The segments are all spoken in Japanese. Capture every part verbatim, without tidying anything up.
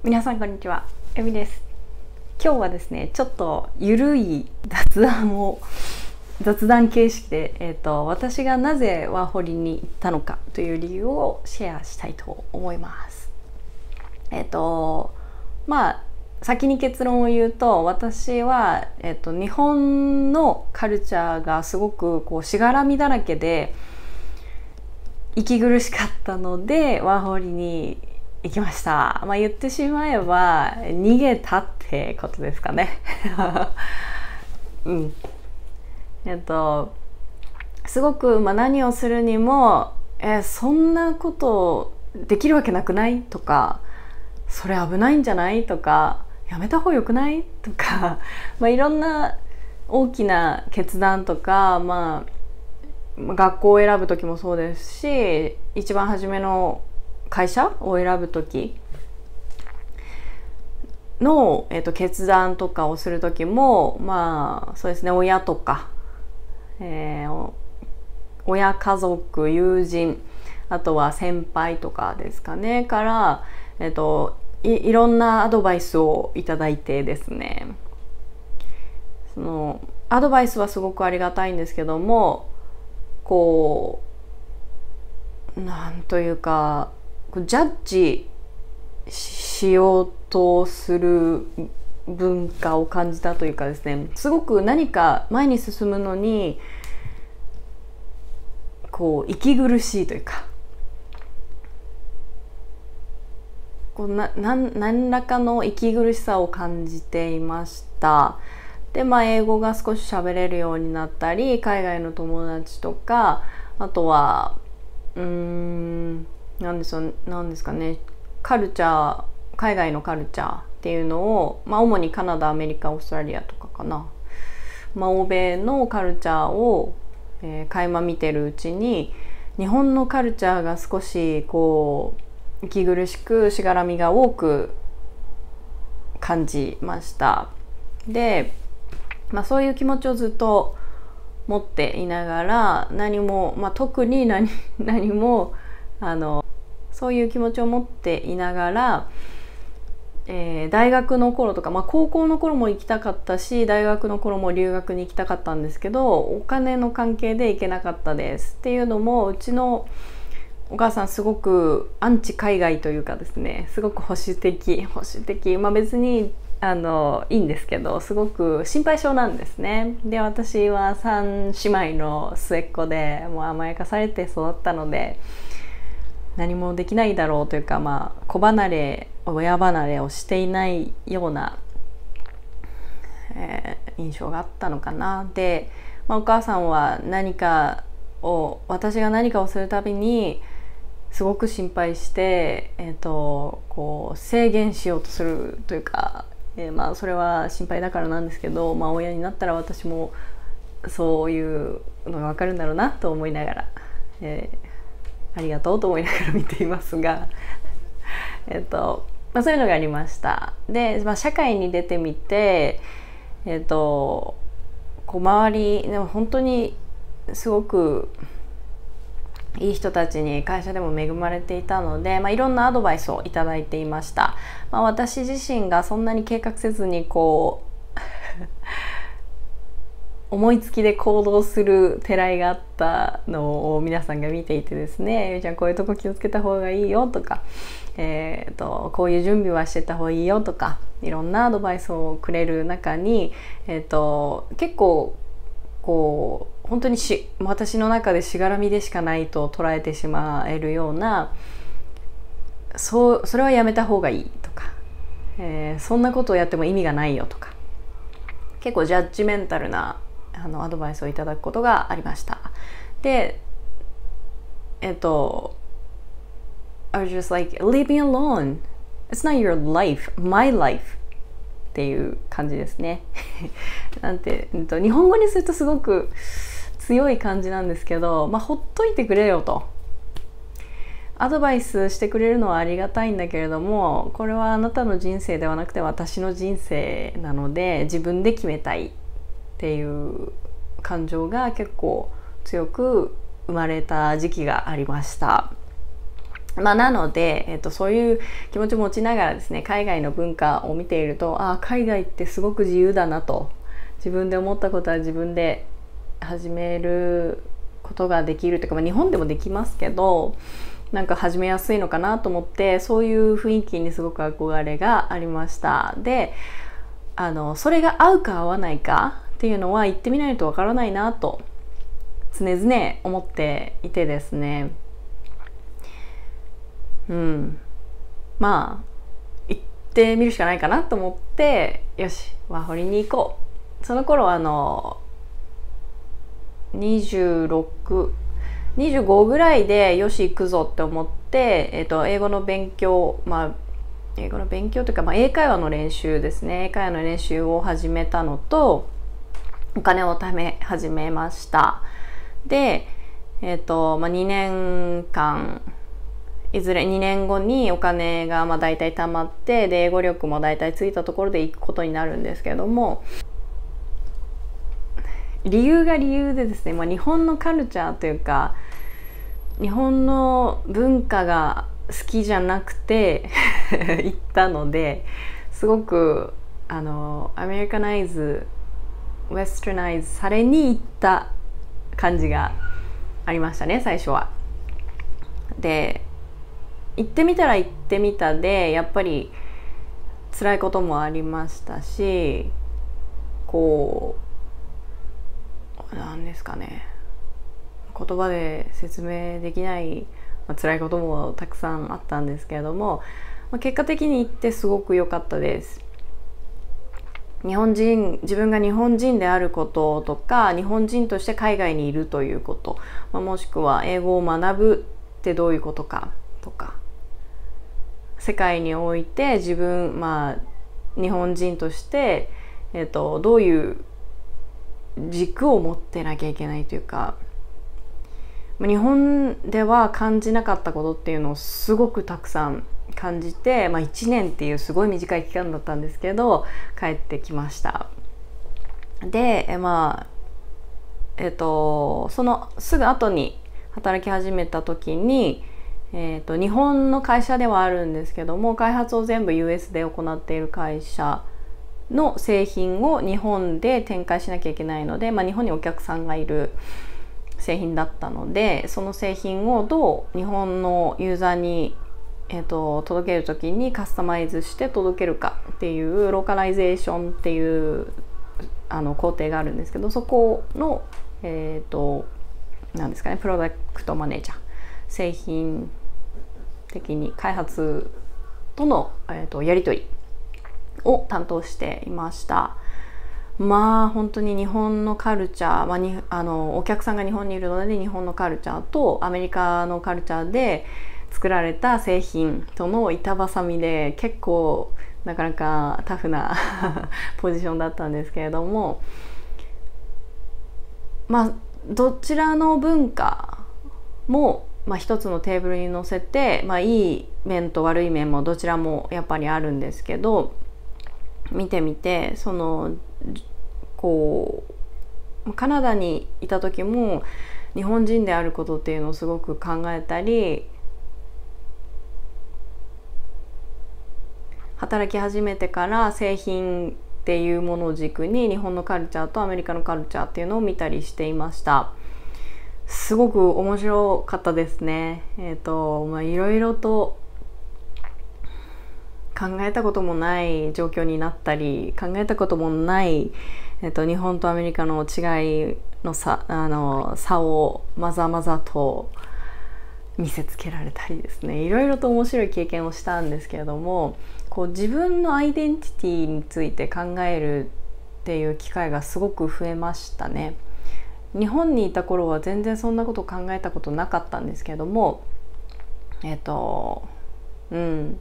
皆さんこんにちは、エミです。今日はですね、ちょっとゆるい雑談を雑談形式で、えーと、私がなぜワーホリに行ったのかという理由をシェアしたいと思います。えっ、ー、とまあ先に結論を言うと、私は、えーと、日本のカルチャーがすごくこうしがらみだらけで息苦しかったのでワーホリに行きました。まあ言ってしまえば逃げたってことですかね。うん。えっとすごく、まあ、何をするにもえそんなことできるわけなくないとか、それ危ないんじゃないとか、やめた方がよくないとか、まあいろんな大きな決断とか、まあ学校を選ぶ時もそうですし、一番初めの会社を選ぶ時の、えー、と決断とかをする時も、まあそうですね、親とか、えー、親、家族、友人、あとは先輩とかですかねから、えー、と い, いろんなアドバイスをいただいてですね、そのアドバイスはすごくありがたいんですけども、こうなんというかジャッジしようとする文化を感じたというかですね、すごく何か前に進むのにこう息苦しいというか、こうな何何らかの息苦しさを感じていました。で、まあ英語が少し喋れるようになったり、海外の友達とか、あとはうーんなんですよ、なんですかね、カルチャー、海外のカルチャーっていうのを、まあ、主にカナダ、アメリカ、オーストラリアとかかな、まあ、欧米のカルチャーを、えー、垣間見てるうちに、日本のカルチャーが少しこう息苦しくしがらみが多く感じました。で、まあ、そういう気持ちをずっと持っていながら、何も、まあ、特に 何, 何もあのそういう気持ちを持っていながら、えー、大学の頃とか、まあ、高校の頃も行きたかったし、大学の頃も留学に行きたかったんですけど、お金の関係で行けなかったです。っていうのも、うちのお母さんすごくアンチ海外というかですね、すごく保守的保守的、まあ別にあのいいんですけど、すごく心配性なんですね。で、私は三姉妹の末っ子で、もう甘やかされて育ったので、何もできないだろうというか、まあ子離れ親離れをしていないような、えー、印象があったのかな。で、まあ、お母さんは何かを私が何かをするたびにすごく心配して、えー、とこう制限しようとするというか、えー、まあそれは心配だからなんですけど、まあ、親になったら私もそういうのが分かるんだろうなと思いながら、えー、ありがとうと思いながら見ていますがえっと、まあ、そういうのがありました。で、まあ、社会に出てみて、えっとこう周りでも本当にすごくいい人たちに会社でも恵まれていたので、まあ、いろんなアドバイスをいただいていました。まあ、私自身がそんなに計画せずにこう思いつきで行動するてらいがあったのを皆さんが見ていてですね、ゆうちゃんこういうとこ気をつけた方がいいよとか、えー、とこういう準備はしてた方がいいよとか、いろんなアドバイスをくれる中に、えー、と結構こう本当にし私の中でしがらみでしかないと捉えてしまえるような、そうそれはやめた方がいいとか、えー、そんなことをやっても意味がないよとか、結構ジャッジメンタルなあのアドバイスをいただくことがありました。で、えっとI was just like, leave me alone. It's not your life, my life. っていう感じですね。なんて、えっと、日本語にするとすごく強い感じなんですけど、まあ、ほっといてくれよと。アドバイスしてくれるのはありがたいんだけれども、これはあなたの人生ではなくて私の人生なので、自分で決めたいっていう感情が結構強く生まれた時期がありました。 まあ、なので、えっと、そういう気持ちを持ちながらですね、海外の文化を見ていると、ああ海外ってすごく自由だなと、自分で思ったことは自分で始めることができるというか、まあ、日本でもできますけど、なんか始めやすいのかなと思って、そういう雰囲気にすごく憧れがありました。で、あのそれが合うか合わないかっていうのは行ってみないとわからないなと常々思っていてですね、うん、まあ行ってみるしかないかなと思って、よしワーホリに行こう。その頃あのにじゅうろく、にじゅうごぐらいでよし行くぞって思って、えーと、英語の勉強、まあ英語の勉強というか、まあ、英会話の練習ですね、英会話の練習を始めたのと、お金を貯め始めました。で、えーとまあ、にねんかんいずれにねんごにお金がまあ大体貯まって、で英語力も大体ついたところで行くことになるんですけども、理由が理由でですね、まあ、日本のカルチャーというか日本の文化が好きじゃなくて行ったので、すごくあのアメリカナイズウェスタナイズされに行った感じがありましたね、最初は。で行ってみたら行ってみたで、やっぱり辛いこともありましたし、こうなんですかね、言葉で説明できない、まあ、辛いこともたくさんあったんですけれども、まあ、結果的に行ってすごく良かったです。日本人、自分が日本人であることとか、日本人として海外にいるということ、まあ、もしくは英語を学ぶってどういうことかとか、世界において自分、まあ、日本人として、えーと、どういう軸を持ってなきゃいけないというか、日本では感じなかったことっていうのをすごくたくさん感じて、まあ、いちねんっていうすごい短い期間だったんですけど帰ってきました。でまあえっとそのすぐ後に働き始めた時に、えっと日本の会社ではあるんですけども、開発を全部 ユーエス で行っている会社の製品を日本で展開しなきゃいけないので、まあ、日本にお客さんがいる製品だったので、その製品をどう日本のユーザーに、えーと、届ける時にカスタマイズして届けるかっていうローカライゼーションっていうあの工程があるんですけど、そこの、えーと、なんですかね、プロダクトマネージャー、製品的に開発との、えーと、やり取りを担当していました。まあ本当に日本のカルチャー、まあ、にあのお客さんが日本にいるので日本のカルチャーとアメリカのカルチャーで作られた製品との板挟みで、結構なかなかタフなポジションだったんですけれども、まあどちらの文化も、まあ、一つのテーブルに乗せて、まあ、いい面と悪い面もどちらもやっぱりあるんですけど、見てみて、そのこうカナダにいた時も日本人であることっていうのをすごく考えたり、働き始めてから製品っていうものを軸に日本のカルチャーとアメリカのカルチャーっていうのを見たりしていました。すごく面白かったですね。えっとまあいろいろと考えたこともない状況になったり、考えたこともない、えっと、日本とアメリカの違いの差、あの差をまざまざと見せつけられたりですね、いろいろと面白い経験をしたんですけれども、こう自分のアイデンティティについて考えるっていう機会がすごく増えましたね。日本にいた頃は全然そんなこと考えたことなかったんですけども、えっとうん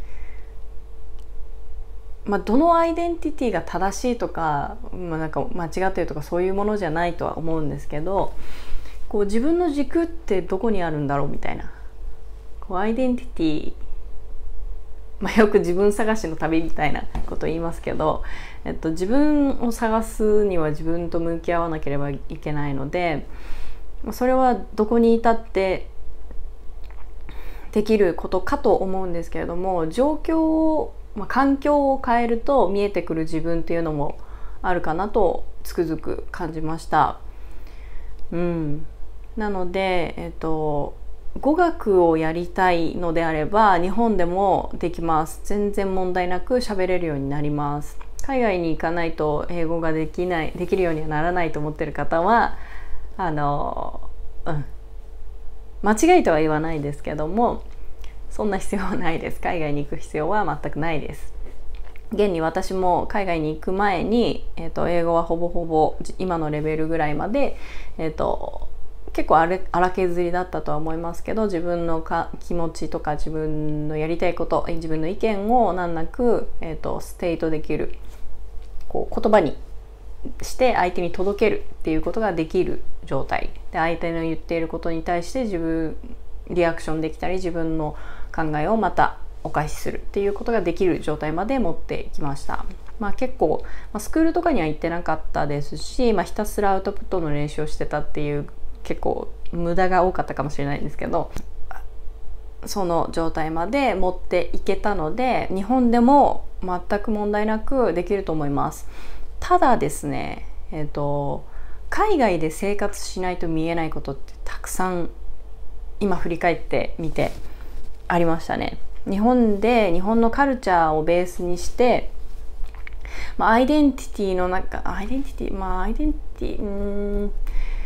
まあ、どのアイデンティティが正しいとか、まあ、なんか間違ってるとかそういうものじゃないとは思うんですけど、こう自分の軸ってどこにあるんだろうみたいな、こうアイデンティティ、まあ、よく自分探しの旅みたいなこと言いますけど、えっと、自分を探すには自分と向き合わなければいけないので、それはどこにいたってできることかと思うんですけれども、状況を、まあ、環境を変えると見えてくる自分っていうのもあるかなとつくづく感じました。うん、なので、えっと、語学をやりたいのであれば日本でもできます。全然問題なく喋れるようになります。海外に行かないと英語ができないできるようにはならないと思ってる方はあの、うん、間違いとは言わないですけども、そんな必要はないです。海外に行く必要は全くないです。現に私も海外に行く前に、えー、と英語はほぼほぼ今のレベルぐらいまで、えー、と結構荒削りだったとは思いますけど、自分のか気持ちとか自分のやりたいこと、自分の意見を難なく、えー、とステートできる、こう言葉にして相手に届けるっていうことができる状態で、相手の言っていることに対して自分リアクションできたり、自分の考えをまたお返しするっていうことができる状態まで持ってきました。まあ、結構、まあ、スクールとかには行ってなかったですし、まあ、ひたすらアウトプットの練習をしてたっていう結構無駄が多かったかもしれないんですけど、その状態まで持っていけたので日本でも全く問題なくできると思います。ただですね、えーと、海外で生活しないと見えないことってたくさん今振り返ってみてありましたね。日本で日本のカルチャーをベースにして、まあ、アイデンティティの中アイデンティティまあアイデンティティうーん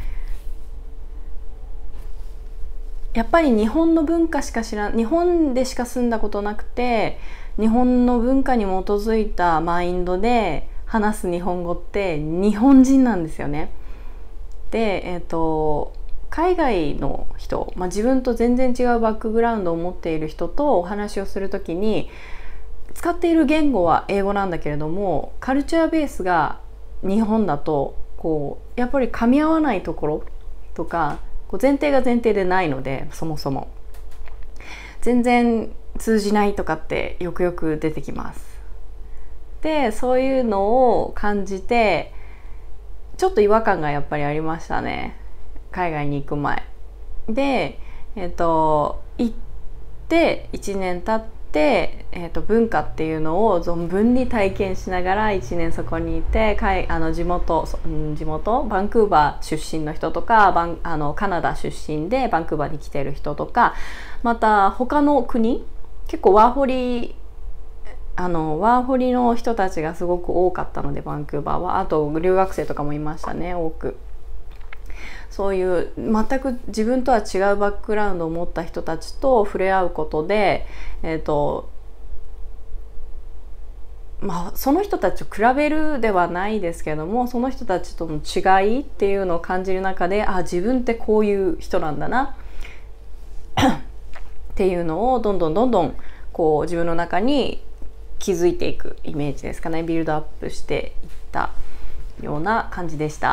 やっぱり日本の文化しか知らん、日本でしか住んだことなくて、日本の文化に基づいたマインドで話す日本語って日本人なんですよね。で、えーと海外の人、まあ、自分と全然違うバックグラウンドを持っている人とお話をするときに使っている言語は英語なんだけれども、カルチャーベースが日本だとこうやっぱり噛み合わないところとか、こう前提が前提でないので、そもそも全然通じないとかってよくよく出てきます。で、そういうのを感じてちょっと違和感がやっぱりありましたね、海外に行く前で。えっと行っていちねん経って、えっと文化っていうのを存分に体験しながらいちねんそこにいて、あの地元地元バンクーバー出身の人とか、バンあのカナダ出身でバンクーバーに来てる人とか、また他の国、結構ワーホリあのワーホリの人たちがすごく多かったので、バンクーバーは。あと留学生とかもいましたね、多く。そういう全く自分とは違うバックグラウンドを持った人たちと触れ合うことで、えーとまあ、その人たちを比べるではないですけども、その人たちとの違いっていうのを感じる中で、あ、自分ってこういう人なんだなっていうのをどんどんどんどんこう自分の中に気づいていくイメージですかね。ビルドアップしていったような感じでした。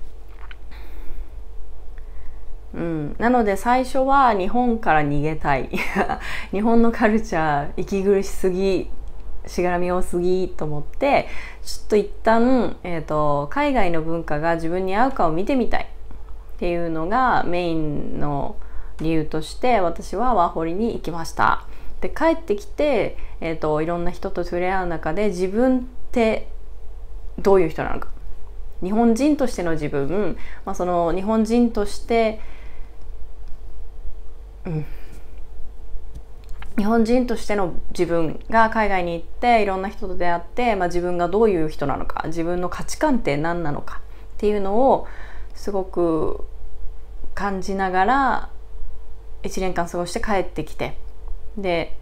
うん、なので最初は日本から逃げたい日本のカルチャー息苦しすぎ、しがらみ多すぎと思って、ちょっと一旦、えーと、海外の文化が自分に合うかを見てみたいっていうのがメインの理由として私はワーホリに行きました。で、帰ってきて、えーと、いろんな人と触れ合う中で自分ってどういう人なのか、日本人としての自分、まあ、その日本人としてうん、日本人としての自分が海外に行っていろんな人と出会って、まあ、自分がどういう人なのか、自分の価値観って何なのかっていうのをすごく感じながらいちねんかん過ごして帰ってきて、で、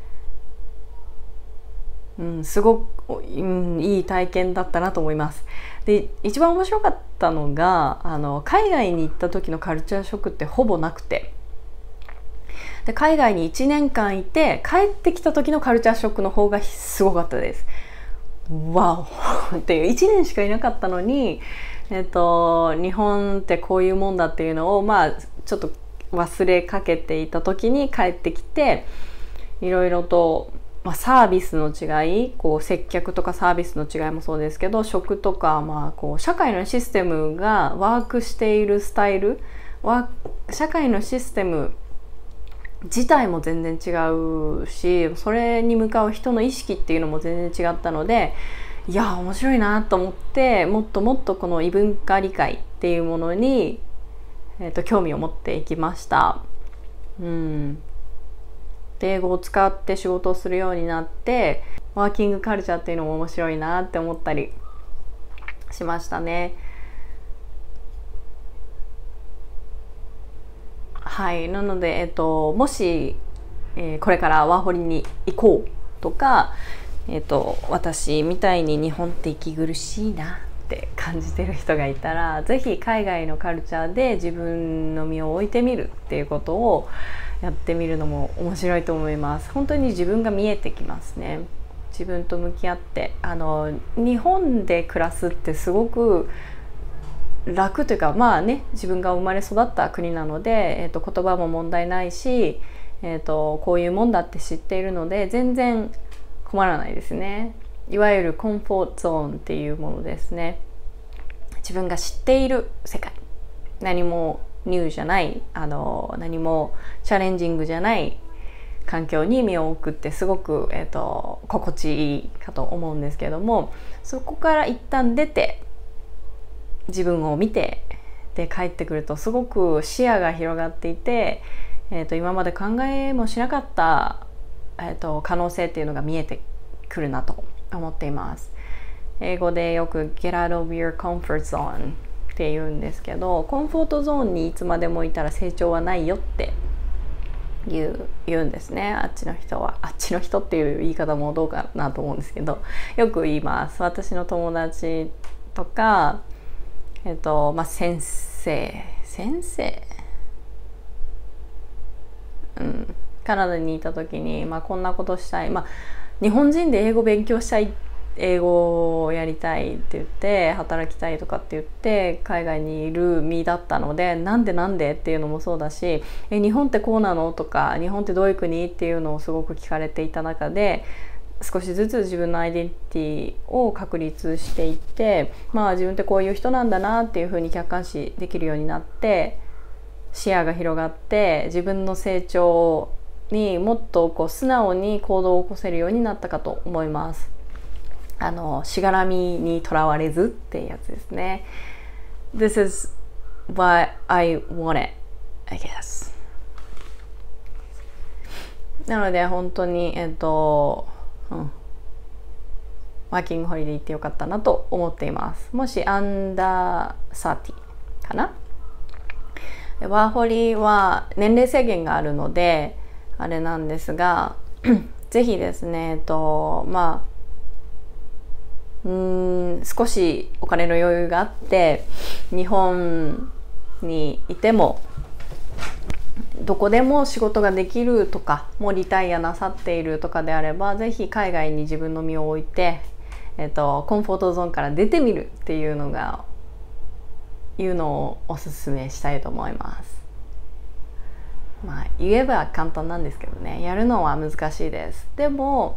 うん、すごく、うん、いい体験だったなと思います。で、一番面白かったのがあの海外に行った時のカルチャーショックってほぼなくて、で海外にいちねんかんいて帰ってきた時のカルチャーショックの方がすごかったです。わおっていう、いちねんしかいなかったのに、えっと、日本ってこういうもんだっていうのをまあちょっと忘れかけていた時に帰ってきて、いろいろと、まあ、サービスの違い、こう接客とかサービスの違いもそうですけど、食とか、まあ、こう社会のシステムがワークしているスタイル、社会のシステム自体も全然違うし、それに向かう人の意識っていうのも全然違ったので、いや面白いなと思って、もっともっとこの異文化理解っていうものに、えーと、興味を持っていきました。うん、で英語を使って仕事をするようになって、ワーキングカルチャーっていうのも面白いなって思ったりしましたね。はい、なので、えっと、もし、えー、これからワーホリに行こうとか、えっと、私みたいに日本って息苦しいなって感じてる人がいたら、ぜひ海外のカルチャーで自分の身を置いてみるっていうことをやってみるのも面白いと思います。本当に自分が見えてきますね。自分と向き合って、あの日本で暮らすってすごく楽というか、まあね、自分が生まれ育った国なので、えー、と言葉も問題ないし、えー、とこういうもんだって知っているので全然困らないですね。いわゆるコンフォートゾーンっていうものですね。自分が知っている世界、何もニューじゃない、あの何もチャレンジングじゃない環境に身を置くってすごく、えー、と心地いいかと思うんですけども、そこから一旦出て自分を見てで帰ってくるとすごく視野が広がっていて、えー、と今まで考えもしなかった、えー、と可能性っていうのが見えてくるなと思っています。英語でよく Get out of your comfort zone って言うんですけど、コンフォートゾーンにいつまでもいたら成長はないよって言う、言うんですね。あっちの人は。あっちの人っていう言い方もどうかなと思うんですけど、よく言います。私の友達とか、えっとまあ、先生先生、うん、カナダにいた時に、まあ、こんなことしたい、まあ、日本人で英語勉強したい、英語をやりたいって言って働きたいとかって言って海外にいる身だったので、なんでなんでっていうのもそうだし、え日本ってこうなのとか、日本ってどういう国っていうのをすごく聞かれていた中で、少しずつ自分のアイデンティティを確立していって、まあ自分ってこういう人なんだなっていうふうに客観視できるようになって、視野が広がって自分の成長にもっとこう素直に行動を起こせるようになったかと思います。あのしがらみにとらわれずっていうやつですね。 This is what I wanted, I guess。 なので本当にえっとうん、ワーキングホリデー行ってよかったなと思っています。もしアンダーサーティかな、ワーホリは年齢制限があるのであれなんですがぜひですね、えっとまあうーん少しお金の余裕があって日本にいてもどこでも仕事ができるとか、もうリタイアなさっているとかであれば、ぜひ海外に自分の身を置いて、えっと、コンフォートゾーンから出てみるっていうのがいうのをおすすめしたいと思います。まあ言えば簡単なんですけどね、やるのは難しいです。でも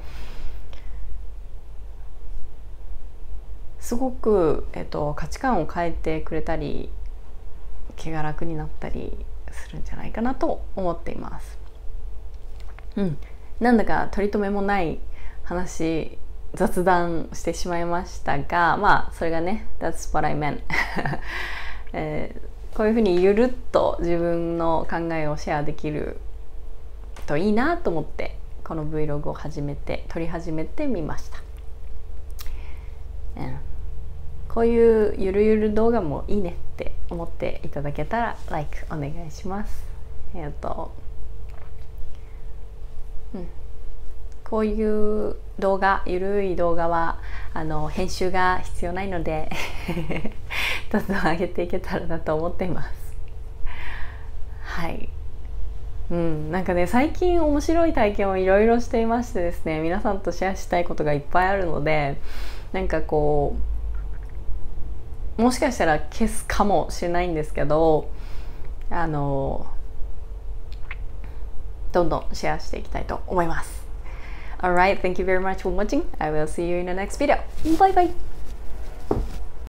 すごく、えっと、価値観を変えてくれたり気が楽になったりするんじゃないかなと思っています。うん、なんだか取り留めもない話、雑談してしまいましたが、まあそれがね That's what I meant 、えー、こういうふうにゆるっと自分の考えをシェアできるといいなと思ってこの Vlog を始めて撮り始めてみました。うん、こういうゆるゆる動画もいいねって思っていただけたら Like お願いします。えっと、うん、こういう動画、ゆるい動画はあの編集が必要ないのでどんどん上げていけたらなと思っています。はい。うん、なんかね最近面白い体験をいろいろしていましてですね、皆さんとシェアしたいことがいっぱいあるので、なんかこうもしかしたら消すかもしれないんですけど、あのどんどんシェアしていきたいと思います。Alright, thank you very much for watching. I will see you in the next video. Bye bye!